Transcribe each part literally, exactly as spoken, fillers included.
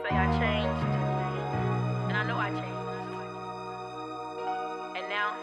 say I changed, and I know I changed. And now,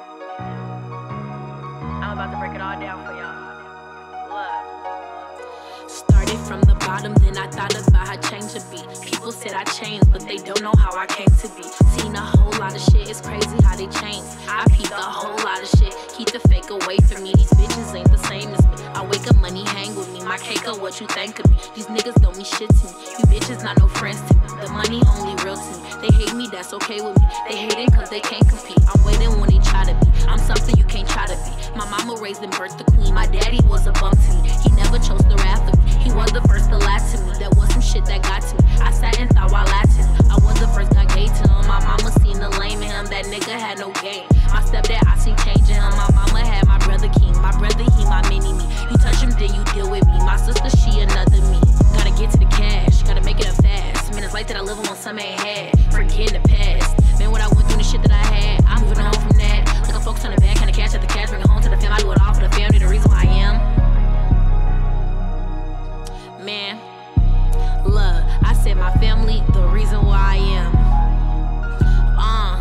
I'm about to break it all down for y'all. Love. Started from the bottom, then I thought about how change would be. People said I changed, but they don't know how I came to be. Seen a whole lot of shit, it's crazy how they change. I peeped a whole lot of shit, keep the fake away from me. These bitches ain't the same as me. I wake up, money hang with me. My cake up, what you think of me? These niggas don't mean shit to me. You bitches not no friends to me. The money only real to me. They hate me, that's okay with me. They hate it cause they can't compete. I'm waiting when they try to be. I'm something you can't try to be. My mama raised and birthed the queen. My daddy was a bum to me. He never chose the wrath of me. He was the first to lie to me. That was some shit that got to me. I sat and thought while latching. I was the first got gay to him. My mama seen the lame in him. That nigga had no game. My stepdad, I seen changing him. My mama had my brother king. My brother, he my mini me. You touch him, then you deal with me. My sister, she another me. Gotta get to the cash. Gotta make it up fast. Man, it's like that I live on some ain't had. Forgetting the past. Man, what I went through, the shit that I had. I'm moving on from that. Like I'm focused on the back. Kinda cash at the cash. Bring it home to the fam. I do it all for the family. The reason why I am. Man, love, I said my family, the reason why I am. Uh,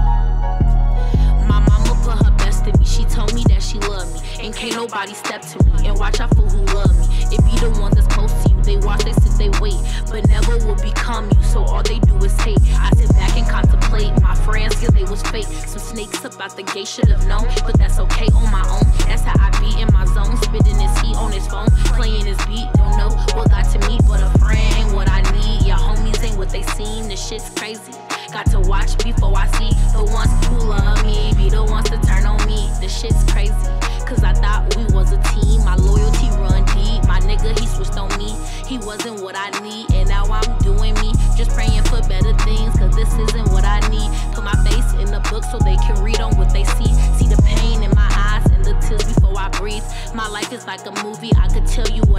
my mama put her best in me. She told me that she loved me. And can't nobody step to me. And watch out for who love me. It be the ones that's close to you. They watch, they sit, they wait. But never will become you. So all they do is hate. I sit back and contemplate. My friends, yeah, they was fake. Some snakes up out the gate, should've known. But that's okay on my own. That's how I be in my zone. Spitting his heat on his phone. Playing his beat. Don't know what got to me, but a friend ain't what I need. Your homies ain't what they seen. This shit's crazy. Got to watch before I see the ones who love me be the ones to turn on me. This shit's crazy. Cause I thought we was a team. My loyalty run deep. My nigga, he switched on me. He wasn't what I need. And now I'm doing me. Just praying for better things. Cause this isn't what I need. Put my face in the book so they can read on what they see. See the pain in my eyes and the tears before I breathe. My life is like a movie. I could tell you